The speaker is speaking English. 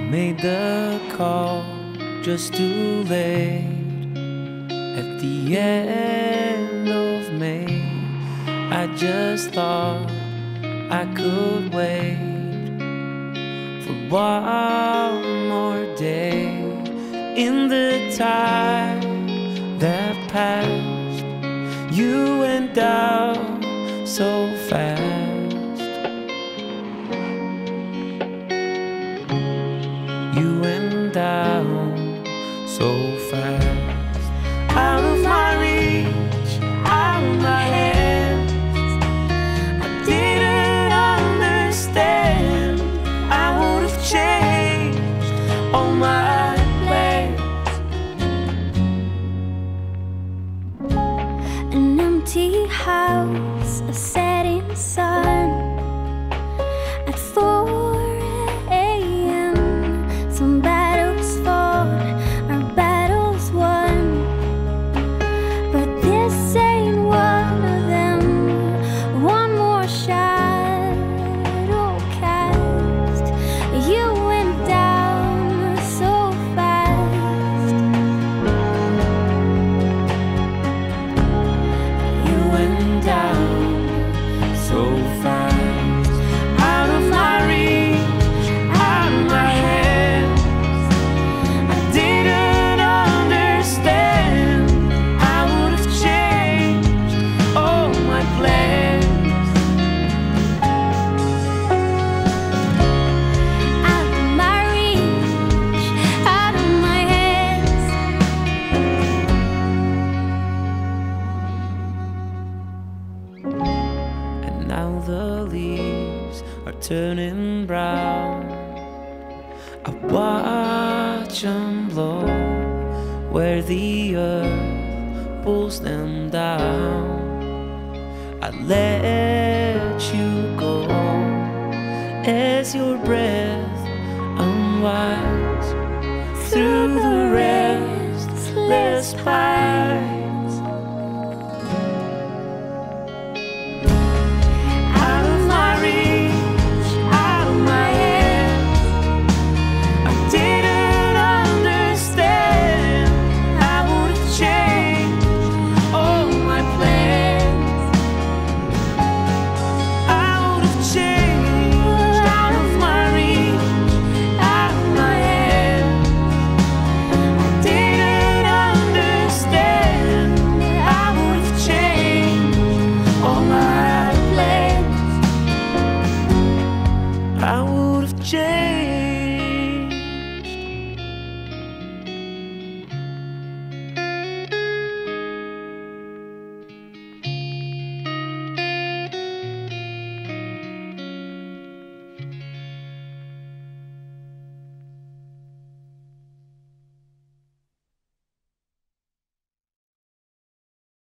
Made the call just too late. At the end of May, I just thought I could wait for one more day. In the time that passed, you went down so fast. You went down so fast. Out of my reach, out of my hands. I didn't understand. I would have changed all my plans. An empty house, a setting sun. At 4 a.m. Some battles fought, our battles won. But this ain't one of them. One more shadow cast. You went down so fast. You went down so fast. Out of my reach, out of my hands. I didn't understand. I would have changed all my plans. Out of my reach, out of my hands. And now the leaves are turning brown. I watch them blow where the earth pulls them down. I let you go as your breath unwinds through the restless past.